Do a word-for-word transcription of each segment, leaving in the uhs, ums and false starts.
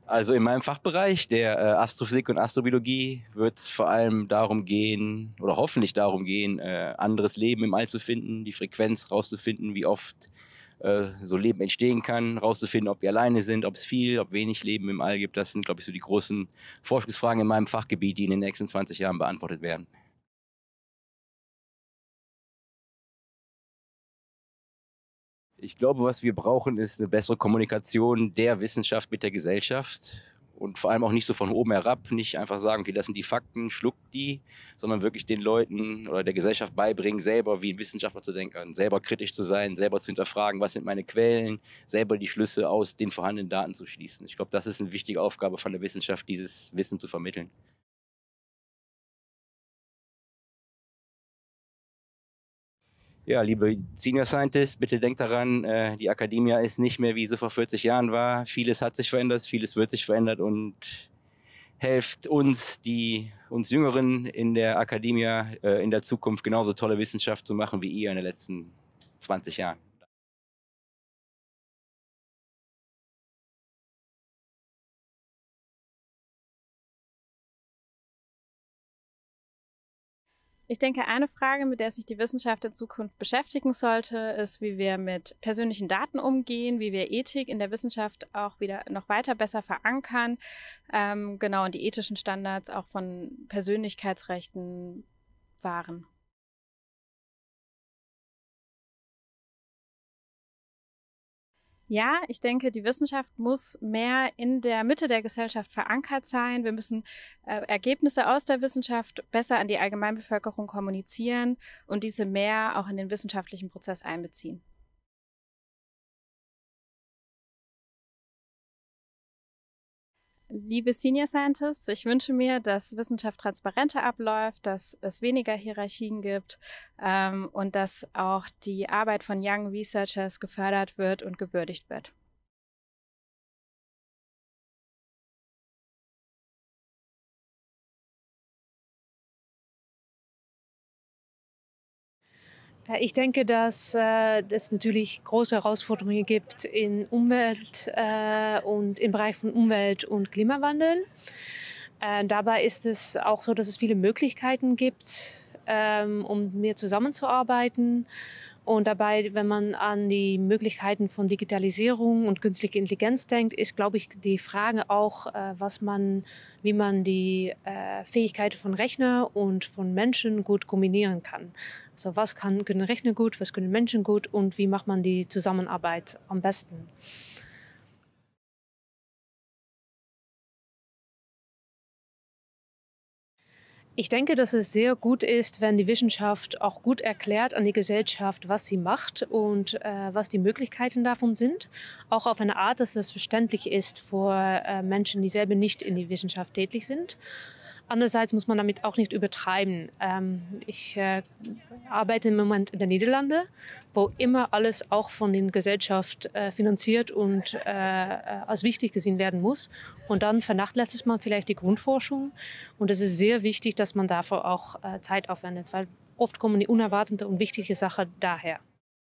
Also in meinem Fachbereich, der äh, Astrophysik und Astrobiologie, wird es vor allem darum gehen, oder hoffentlich darum gehen, äh, anderes Leben im All zu finden, die Frequenz rauszufinden, wie oft äh, so Leben entstehen kann, rauszufinden, ob wir alleine sind, ob es viel, ob wenig Leben im All gibt. Das sind, glaube ich, so die großen Forschungsfragen in meinem Fachgebiet, die in den nächsten zwanzig Jahren beantwortet werden. Ich glaube, was wir brauchen, ist eine bessere Kommunikation der Wissenschaft mit der Gesellschaft und vor allem auch nicht so von oben herab, nicht einfach sagen, okay, das sind die Fakten, schluckt die, sondern wirklich den Leuten oder der Gesellschaft beibringen, selber wie ein Wissenschaftler zu denken, selber kritisch zu sein, selber zu hinterfragen, was sind meine Quellen, selber die Schlüsse aus den vorhandenen Daten zu schließen. Ich glaube, das ist eine wichtige Aufgabe von der Wissenschaft, dieses Wissen zu vermitteln. Ja, liebe Senior Scientists, bitte denkt daran, äh, die Academia ist nicht mehr, wie sie vor vierzig Jahren war. Vieles hat sich verändert, vieles wird sich verändert und helft uns, die uns Jüngeren in der Academia, äh, in der Zukunft genauso tolle Wissenschaft zu machen wie ihr in den letzten zwanzig Jahren. Ich denke, eine Frage, mit der sich die Wissenschaft in Zukunft beschäftigen sollte, ist, wie wir mit persönlichen Daten umgehen, wie wir Ethik in der Wissenschaft auch wieder noch weiter besser verankern, ähm, genau, und die ethischen Standards auch von Persönlichkeitsrechten wahren. Ja, ich denke, die Wissenschaft muss mehr in der Mitte der Gesellschaft verankert sein. Wir müssen äh, Ergebnisse aus der Wissenschaft besser an die Allgemeinbevölkerung kommunizieren und diese mehr auch in den wissenschaftlichen Prozess einbeziehen. Liebe Senior Scientists, ich wünsche mir, dass Wissenschaft transparenter abläuft, dass es weniger Hierarchien gibt ähm, und dass auch die Arbeit von Young Researchers gefördert wird und gewürdigt wird. Ich denke, dass äh, es natürlich große Herausforderungen gibt in Umwelt äh, und im Bereich von Umwelt und Klimawandel. Äh, dabei ist es auch so, dass es viele Möglichkeiten gibt, ähm, um mehr zusammenzuarbeiten. Und dabei, wenn man an die Möglichkeiten von Digitalisierung und künstlicher Intelligenz denkt, ist, glaube ich, die Frage auch, äh, was man, wie man die äh, Fähigkeiten von Rechner und von Menschen gut kombinieren kann. Also was kann, können Rechner gut, was können Menschen gut und wie macht man die Zusammenarbeit am besten? Ich denke, dass es sehr gut ist, wenn die Wissenschaft auch gut erklärt an die Gesellschaft, was sie macht und äh, was die Möglichkeiten davon sind. Auch auf eine Art, dass das verständlich ist für äh, Menschen, die selber nicht in die Wissenschaft tätig sind. Andererseits muss man damit auch nicht übertreiben. Ähm, ich äh, arbeite im Moment in den Niederlanden, wo immer alles auch von der Gesellschaft äh, finanziert und äh, als wichtig gesehen werden muss. Und dann vernachlässigt man vielleicht die Grundforschung. Und es ist sehr wichtig, dass man dafür auch äh, Zeit aufwendet, weil oft kommen die unerwarteten und wichtigen Sachen daher.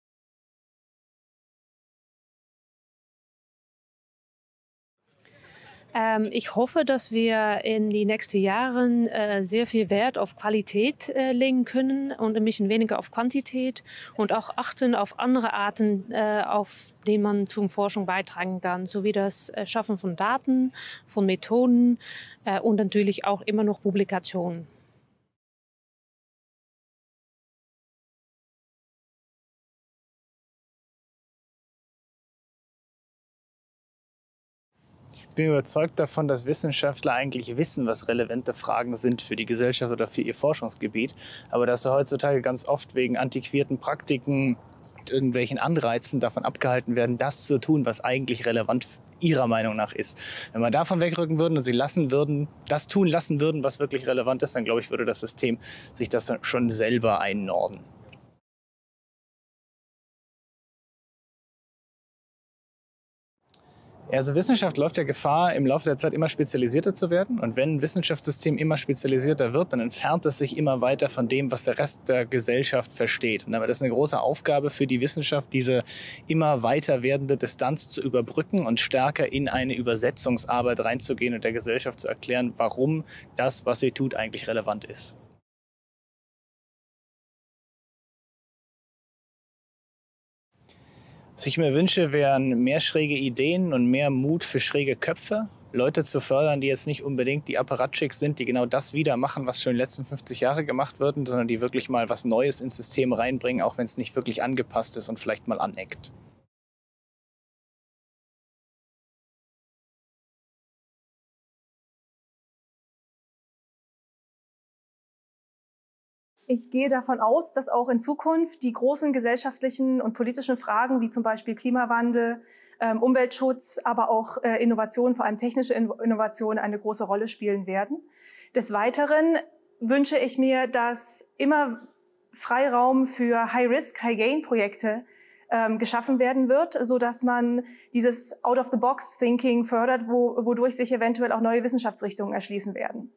Ähm, ich hoffe, dass wir in die nächsten Jahren äh, sehr viel Wert auf Qualität äh, legen können und ein bisschen weniger auf Quantität und auch achten auf andere Arten, äh, auf denen man zur Forschung beitragen kann, sowie das äh, Schaffen von Daten, von Methoden äh, und natürlich auch immer noch Publikationen. Ich bin überzeugt davon, dass Wissenschaftler eigentlich wissen, was relevante Fragen sind für die Gesellschaft oder für ihr Forschungsgebiet, aber dass sie heutzutage ganz oft wegen antiquierten Praktiken, irgendwelchen Anreizen davon abgehalten werden, das zu tun, was eigentlich relevant ihrer Meinung nach ist. Wenn wir davon wegrücken würden und sie lassen würden, das tun lassen würden, was wirklich relevant ist, dann glaube ich, würde das System sich das schon selber einnorden. Ja, also Wissenschaft läuft ja Gefahr, im Laufe der Zeit immer spezialisierter zu werden. Und wenn ein Wissenschaftssystem immer spezialisierter wird, dann entfernt es sich immer weiter von dem, was der Rest der Gesellschaft versteht. Und damit ist eine große Aufgabe für die Wissenschaft, diese immer weiter werdende Distanz zu überbrücken und stärker in eine Übersetzungsarbeit reinzugehen und der Gesellschaft zu erklären, warum das, was sie tut, eigentlich relevant ist. Was ich mir wünsche, wären mehr schräge Ideen und mehr Mut für schräge Köpfe. Leute zu fördern, die jetzt nicht unbedingt die Apparatschicks sind, die genau das wieder machen, was schon die letzten fünfzig Jahre gemacht wird, sondern die wirklich mal was Neues ins System reinbringen, auch wenn es nicht wirklich angepasst ist und vielleicht mal aneckt. Ich gehe davon aus, dass auch in Zukunft die großen gesellschaftlichen und politischen Fragen wie zum Beispiel Klimawandel, ähm, Umweltschutz, aber auch äh, Innovation, vor allem technische Innovation, eine große Rolle spielen werden. Des Weiteren wünsche ich mir, dass immer Freiraum für High-Risk, High-Gain-Projekte ähm, geschaffen werden wird, sodass man dieses Out-of-the-Box-Thinking fördert, wo, wodurch sich eventuell auch neue Wissenschaftsrichtungen erschließen werden.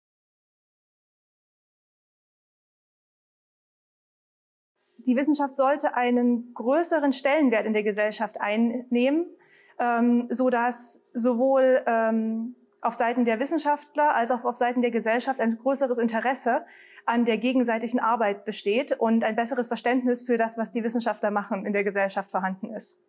Die Wissenschaft sollte einen größeren Stellenwert in der Gesellschaft einnehmen, ähm, sodass sowohl ähm, auf Seiten der Wissenschaftler als auch auf Seiten der Gesellschaft ein größeres Interesse an der gegenseitigen Arbeit besteht und ein besseres Verständnis für das, was die Wissenschaftler machen, in der Gesellschaft vorhanden ist.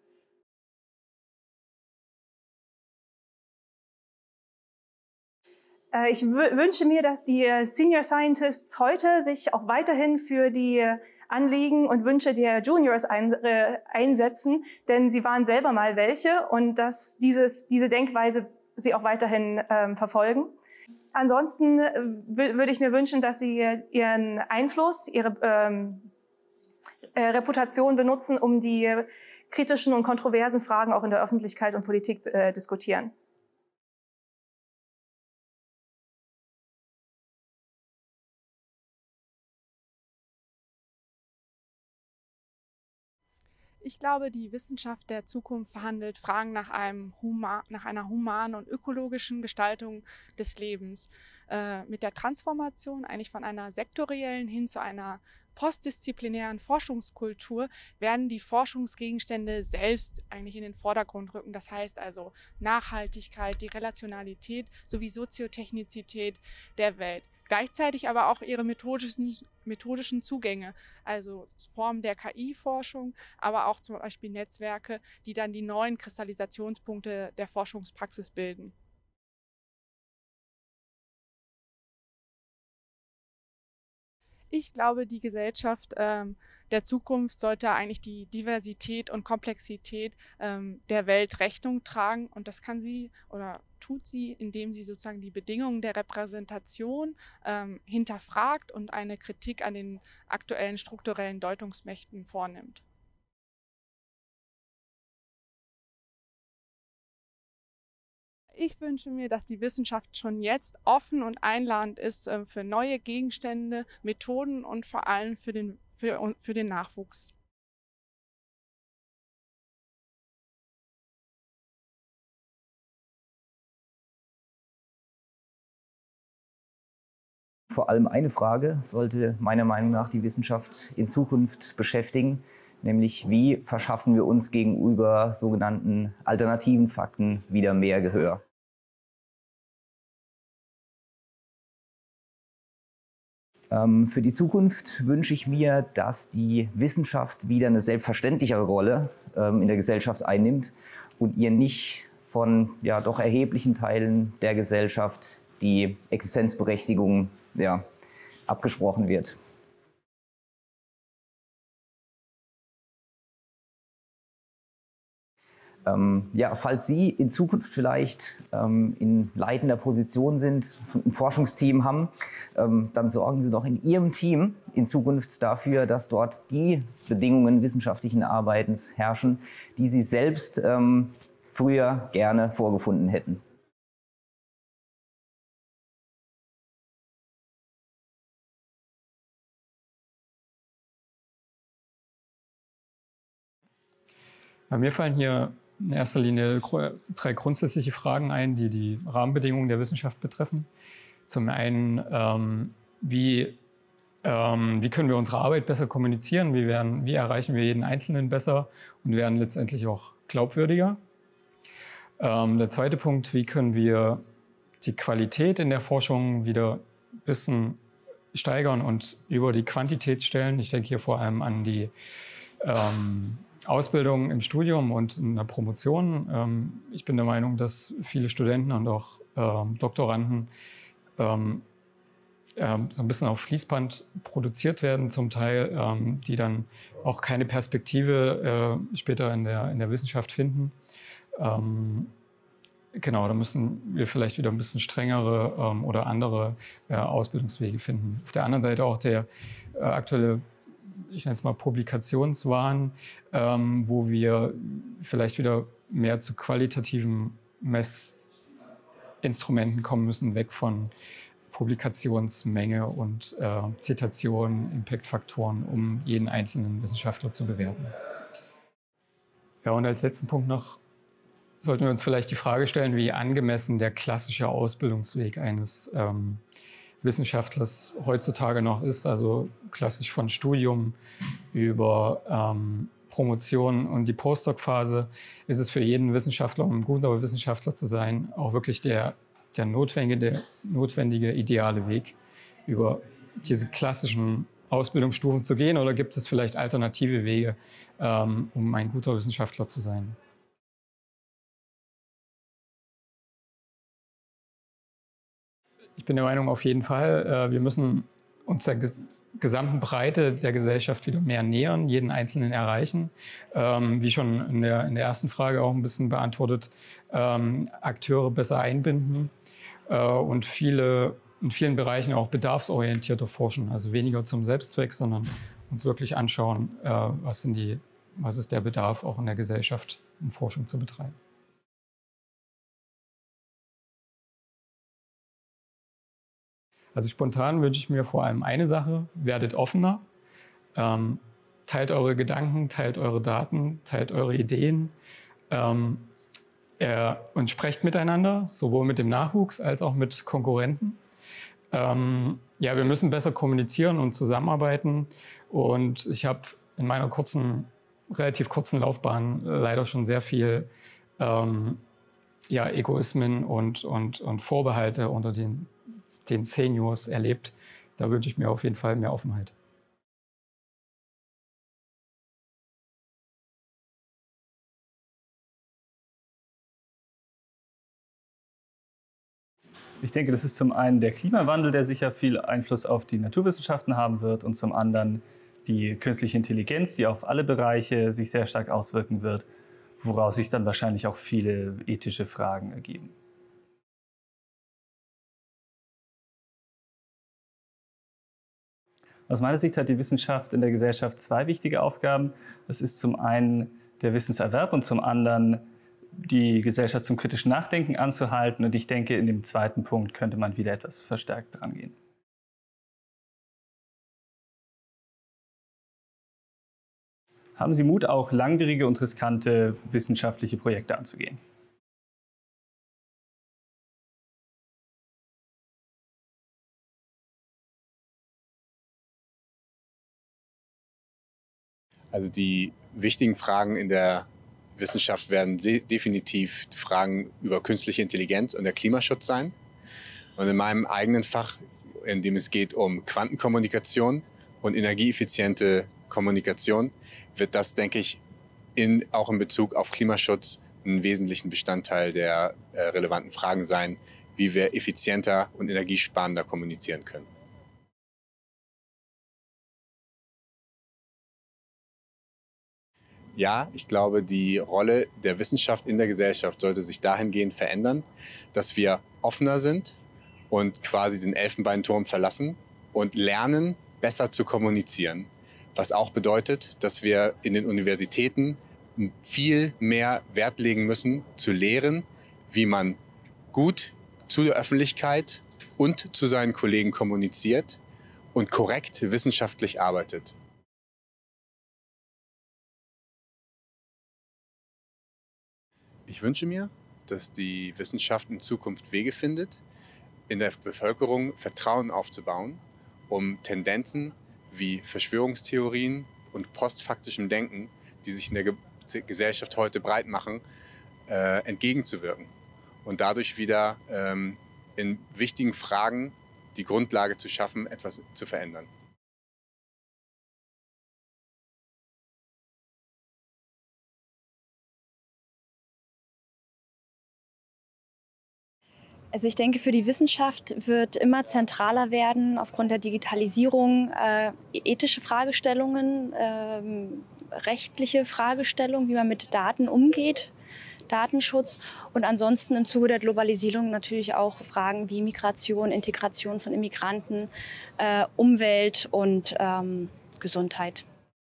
Äh, ich wünsche mir, dass die Senior Scientists heute sich auch weiterhin für die Anliegen und Wünsche der Juniors ein, äh, einsetzen, denn sie waren selber mal welche und dass dieses, diese Denkweise sie auch weiterhin ähm, verfolgen. Ansonsten äh, würde ich mir wünschen, dass sie ihren Einfluss, ihre ähm, äh, Reputation benutzen, um die kritischen und kontroversen Fragen auch in der Öffentlichkeit und Politik äh, diskutieren. Ich glaube, die Wissenschaft der Zukunft verhandelt Fragen nach, einem Huma, nach einer humanen und ökologischen Gestaltung des Lebens. Äh, mit der Transformation eigentlich von einer sektoriellen hin zu einer postdisziplinären Forschungskultur werden die Forschungsgegenstände selbst eigentlich in den Vordergrund rücken. Das heißt also Nachhaltigkeit, die Relationalität sowie Soziotechnizität der Welt. Gleichzeitig aber auch ihre methodischen, methodischen Zugänge, also Formen der K I-Forschung, aber auch zum Beispiel Netzwerke, die dann die neuen Kristallisationspunkte der Forschungspraxis bilden. Ich glaube, die Gesellschaft ähm, der Zukunft sollte eigentlich die Diversität und Komplexität ähm, der Welt Rechnung tragen. Und das kann sie oder tut sie, indem sie sozusagen die Bedingungen der Repräsentation ähm, hinterfragt und eine Kritik an den aktuellen strukturellen Deutungsmächten vornimmt. Ich wünsche mir, dass die Wissenschaft schon jetzt offen und einladend ist äh, für neue Gegenstände, Methoden und vor allem für den, für, für den Nachwuchs. Vor allem eine Frage sollte meiner Meinung nach die Wissenschaft in Zukunft beschäftigen, nämlich wie verschaffen wir uns gegenüber sogenannten alternativen Fakten wieder mehr Gehör. Für die Zukunft wünsche ich mir, dass die Wissenschaft wieder eine selbstverständlichere Rolle in der Gesellschaft einnimmt und ihr nicht von ja, doch erheblichen Teilen der Gesellschaft die Existenzberechtigung ja, abgesprochen wird. Ähm, ja, falls Sie in Zukunft vielleicht ähm, in leitender Position sind, ein Forschungsteam haben, ähm, dann sorgen Sie doch in Ihrem Team in Zukunft dafür, dass dort die Bedingungen wissenschaftlichen Arbeitens herrschen, die Sie selbst ähm, früher gerne vorgefunden hätten. Bei mir fallen hier in erster Linie drei grundsätzliche Fragen ein, die die Rahmenbedingungen der Wissenschaft betreffen. Zum einen, ähm, wie, ähm, wie können wir unsere Arbeit besser kommunizieren, wie, werden, wie erreichen wir jeden Einzelnen besser und werden letztendlich auch glaubwürdiger. Ähm, der zweite Punkt, wie können wir die Qualität in der Forschung wieder ein bisschen steigern und über die Quantität stellen. Ich denke hier vor allem an die ähm, Ausbildung im Studium und in der Promotion. Ähm, ich bin der Meinung, dass viele Studenten und auch ähm, Doktoranden ähm, äh, so ein bisschen auf Fließband produziert werden, zum Teil, ähm, die dann auch keine Perspektive äh, später in der, in der Wissenschaft finden. Ähm, Genau, da müssen wir vielleicht wieder ein bisschen strengere ähm, oder andere äh, Ausbildungswege finden. Auf der anderen Seite auch der äh, aktuelle, ich nenne es mal Publikationswahn, ähm, wo wir vielleicht wieder mehr zu qualitativen Messinstrumenten kommen müssen, weg von Publikationsmenge und äh, Zitationen, Impact-Faktoren, um jeden einzelnen Wissenschaftler zu bewerten. Ja, und als letzten Punkt noch sollten wir uns vielleicht die Frage stellen, wie angemessen der klassische Ausbildungsweg eines ähm, Wissenschaftlers heutzutage noch ist. Also klassisch von Studium über ähm, Promotion und die Postdoc-Phase ist es für jeden Wissenschaftler, um ein guter Wissenschaftler zu sein, auch wirklich der, der notwendige, der notwendige ideale Weg, über diese klassischen Ausbildungsstufen zu gehen? Oder gibt es vielleicht alternative Wege, ähm, um ein guter Wissenschaftler zu sein? Ich bin der Meinung, auf jeden Fall, wir müssen uns der gesamten Breite der Gesellschaft wieder mehr nähern, jeden Einzelnen erreichen. Wie schon in der, in der ersten Frage auch ein bisschen beantwortet, Akteure besser einbinden und viele, in vielen Bereichen auch bedarfsorientierter forschen. Also weniger zum Selbstzweck, sondern uns wirklich anschauen, was, sind die, was ist der Bedarf auch in der Gesellschaft, um Forschung zu betreiben. Also spontan wünsche ich mir vor allem eine Sache: werdet offener, ähm, teilt eure Gedanken, teilt eure Daten, teilt eure Ideen ähm, äh, und sprecht miteinander, sowohl mit dem Nachwuchs als auch mit Konkurrenten. Ähm, ja, wir müssen besser kommunizieren und zusammenarbeiten, und ich habe in meiner kurzen, relativ kurzen Laufbahn leider schon sehr viel ähm, ja, Egoismen und, und, und Vorbehalte unter den den Seniors erlebt. Da wünsche ich mir auf jeden Fall mehr Offenheit. Ich denke, das ist zum einen der Klimawandel, der sicher viel Einfluss auf die Naturwissenschaften haben wird, und zum anderen die künstliche Intelligenz, die auf alle Bereiche sich sehr stark auswirken wird, woraus sich dann wahrscheinlich auch viele ethische Fragen ergeben. Aus meiner Sicht hat die Wissenschaft in der Gesellschaft zwei wichtige Aufgaben. Das ist zum einen der Wissenserwerb und zum anderen die Gesellschaft zum kritischen Nachdenken anzuhalten. Und ich denke, in dem zweiten Punkt könnte man wieder etwas verstärkt dran gehen. Haben Sie Mut, auch langwierige und riskante wissenschaftliche Projekte anzugehen? Also die wichtigen Fragen in der Wissenschaft werden definitiv Fragen über künstliche Intelligenz und der Klimaschutz sein. Und in meinem eigenen Fach, in dem es geht um Quantenkommunikation und energieeffiziente Kommunikation, wird das, denke ich, in, auch in Bezug auf Klimaschutz einen wesentlichen Bestandteil der äh, relevanten Fragen sein, wie wir effizienter und energiesparender kommunizieren können. Ja, ich glaube, die Rolle der Wissenschaft in der Gesellschaft sollte sich dahingehend verändern, dass wir offener sind und quasi den Elfenbeinturm verlassen und lernen, besser zu kommunizieren. Was auch bedeutet, dass wir in den Universitäten viel mehr Wert legen müssen, zu lehren, wie man gut zu der Öffentlichkeit und zu seinen Kollegen kommuniziert und korrekt wissenschaftlich arbeitet. Ich wünsche mir, dass die Wissenschaft in Zukunft Wege findet, in der Bevölkerung Vertrauen aufzubauen, um Tendenzen wie Verschwörungstheorien und postfaktischem Denken, die sich in der Ge Gesellschaft heute breit machen, äh, entgegenzuwirken und dadurch wieder ähm, in wichtigen Fragen die Grundlage zu schaffen, etwas zu verändern. Also ich denke, für die Wissenschaft wird immer zentraler werden, aufgrund der Digitalisierung, äh, ethische Fragestellungen, äh, rechtliche Fragestellungen, wie man mit Daten umgeht, Datenschutz und ansonsten im Zuge der Globalisierung natürlich auch Fragen wie Migration, Integration von Immigranten, äh, Umwelt und ähm, Gesundheit.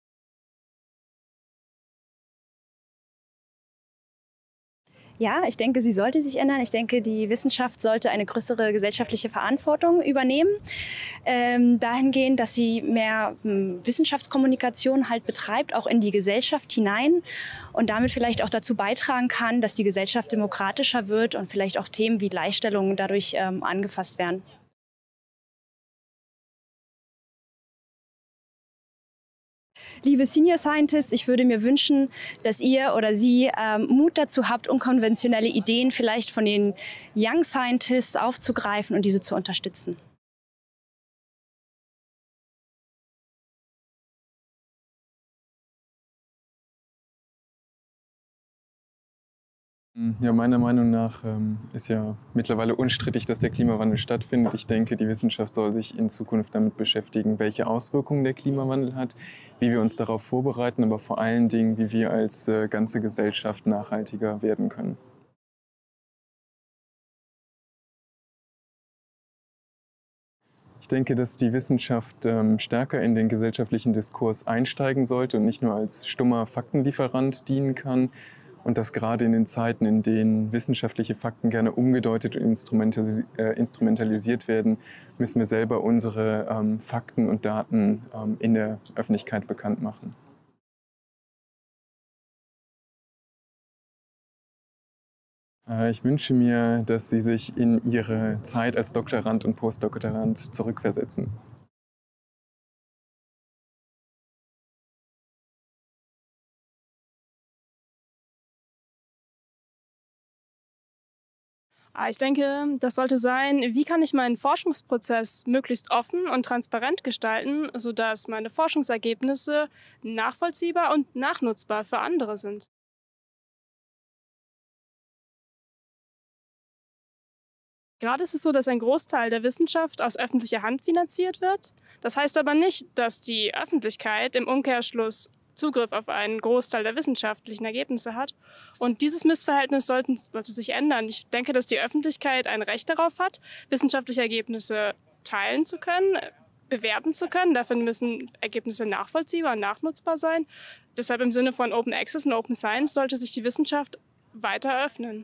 Ja, ich denke, sie sollte sich ändern. Ich denke, die Wissenschaft sollte eine größere gesellschaftliche Verantwortung übernehmen. Ähm, dahingehend, dass sie mehr ähm, Wissenschaftskommunikation halt betreibt, auch in die Gesellschaft hinein und damit vielleicht auch dazu beitragen kann, dass die Gesellschaft demokratischer wird und vielleicht auch Themen wie Gleichstellung dadurch ähm, angefasst werden. Liebe Senior Scientists, ich würde mir wünschen, dass ihr oder Sie ähm, Mut dazu habt, unkonventionelle Ideen vielleicht von den Young Scientists aufzugreifen und diese zu unterstützen. Ja, meiner Meinung nach ähm, ist ja mittlerweile unstrittig, dass der Klimawandel stattfindet. Ich denke, die Wissenschaft soll sich in Zukunft damit beschäftigen, welche Auswirkungen der Klimawandel hat, wie wir uns darauf vorbereiten, aber vor allen Dingen, wie wir als äh, ganze Gesellschaft nachhaltiger werden können. Ich denke, dass die Wissenschaft ähm, stärker in den gesellschaftlichen Diskurs einsteigen sollte und nicht nur als stummer Faktenlieferant dienen kann. Und dass gerade in den Zeiten, in denen wissenschaftliche Fakten gerne umgedeutet und instrumentalis äh, instrumentalisiert werden, müssen wir selber unsere ähm, Fakten und Daten ähm, in der Öffentlichkeit bekannt machen. Äh, ich wünsche mir, dass Sie sich in Ihre Zeit als Doktorand und Postdoktorand zurückversetzen. Ich denke, das sollte sein, wie kann ich meinen Forschungsprozess möglichst offen und transparent gestalten, sodass meine Forschungsergebnisse nachvollziehbar und nachnutzbar für andere sind. Gerade ist es so, dass ein Großteil der Wissenschaft aus öffentlicher Hand finanziert wird. Das heißt aber nicht, dass die Öffentlichkeit im Umkehrschluss Zugriff auf einen Großteil der wissenschaftlichen Ergebnisse hat. Und dieses Missverhältnis sollten, sollte sich ändern. Ich denke, dass die Öffentlichkeit ein Recht darauf hat, wissenschaftliche Ergebnisse teilen zu können, bewerten zu können. Dafür müssen Ergebnisse nachvollziehbar und nachnutzbar sein. Deshalb im Sinne von Open Access und Open Science sollte sich die Wissenschaft weiter öffnen.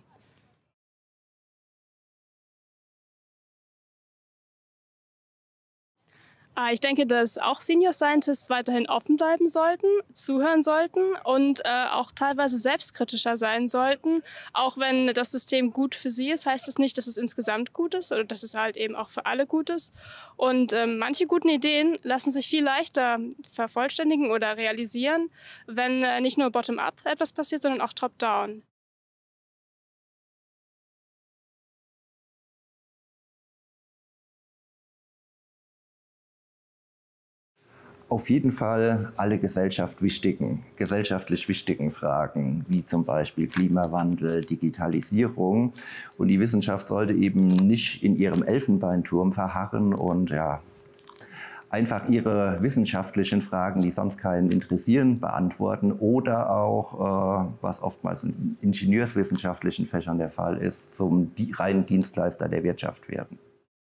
Ich denke, dass auch Senior Scientists weiterhin offen bleiben sollten, zuhören sollten und äh, auch teilweise selbstkritischer sein sollten. Auch wenn das System gut für sie ist, heißt es nicht, dass es insgesamt gut ist oder dass es halt eben auch für alle gut ist. Und äh, manche guten Ideen lassen sich viel leichter vervollständigen oder realisieren, wenn äh, nicht nur bottom-up etwas passiert, sondern auch top-down. Auf jeden Fall alle Gesellschaft wichtigen, gesellschaftlich wichtigen Fragen, wie zum Beispiel Klimawandel, Digitalisierung. Und die Wissenschaft sollte eben nicht in ihrem Elfenbeinturm verharren und ja, einfach ihre wissenschaftlichen Fragen, die sonst keinen interessieren, beantworten oder auch, äh, was oftmals in ingenieurswissenschaftlichen Fächern der Fall ist, zum reinen Dienstleister der Wirtschaft werden.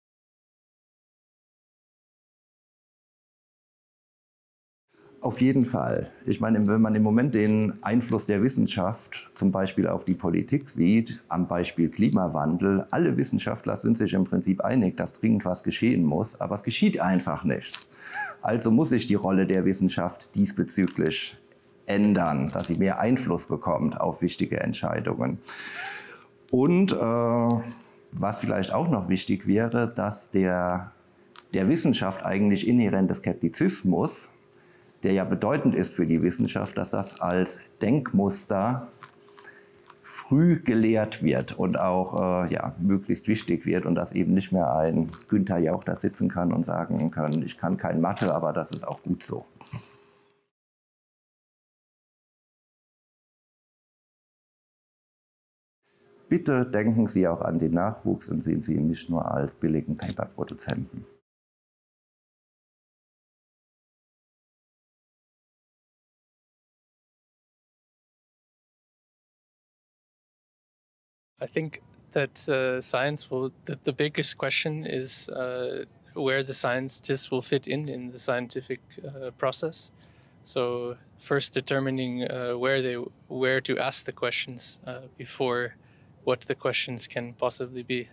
Auf jeden Fall. Ich meine, wenn man im Moment den Einfluss der Wissenschaft zum Beispiel auf die Politik sieht, am Beispiel Klimawandel, alle Wissenschaftler sind sich im Prinzip einig, dass dringend was geschehen muss, aber es geschieht einfach nichts. Also muss sich die Rolle der Wissenschaft diesbezüglich ändern, dass sie mehr Einfluss bekommt auf wichtige Entscheidungen. Und äh, was vielleicht auch noch wichtig wäre, dass der, der Wissenschaft eigentlich inhärente Skeptizismus, der ja bedeutend ist für die Wissenschaft, dass das als Denkmuster früh gelehrt wird und auch äh, ja, möglichst wichtig wird und dass eben nicht mehr ein Günther Jauch da sitzen kann und sagen kann, ich kann kein Mathe, aber das ist auch gut so. Bitte denken Sie auch an den Nachwuchs und sehen Sie ihn nicht nur als billigen Paper-Produzenten. I think that uh, science will, the, the biggest question is uh, where the scientists will fit in in the scientific uh, process. So first determining uh, where they, where to ask the questions uh, before what the questions can possibly be.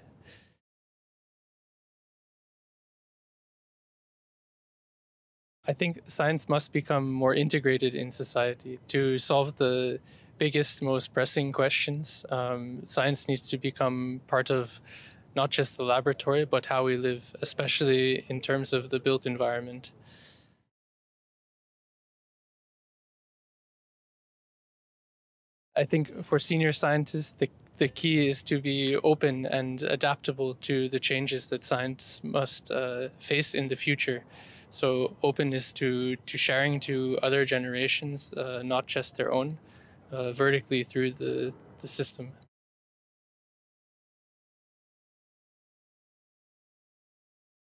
I think science must become more integrated in society to solve the biggest, most pressing questions. Um, science needs to become part of not just the laboratory, but how we live, especially in terms of the built environment. I think for senior scientists, the, the key is to be open and adaptable to the changes that science must uh, face in the future. So openness to, to sharing to other generations, uh, not just their own. Uh, vertically through the, the system.